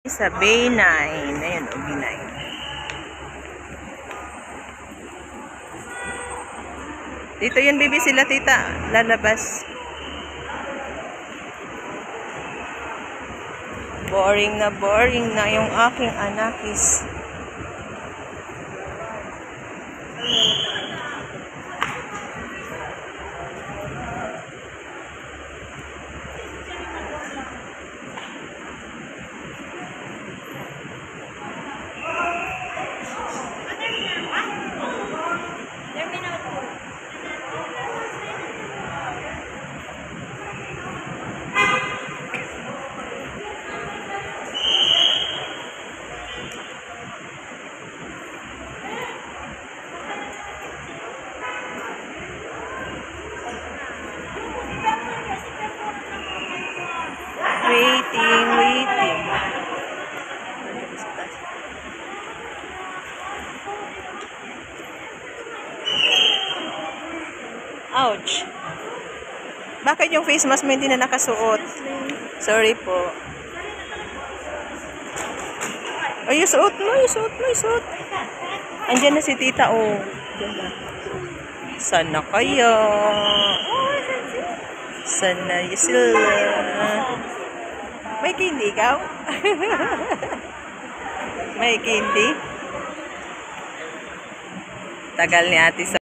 Sa B9. Ayan o, B9. Dito yun, baby, sila tita. Lalabas. Boring na yung aking anakis. Waiting. Ouch. Bakit yung face mask mo hindi na nakasuot? Sorry po. Oh, isuot mo. Andiyan na si tita, oh. Sana kaya. Sana sila. May candy ikaw? May candy? Tagal ni ate sa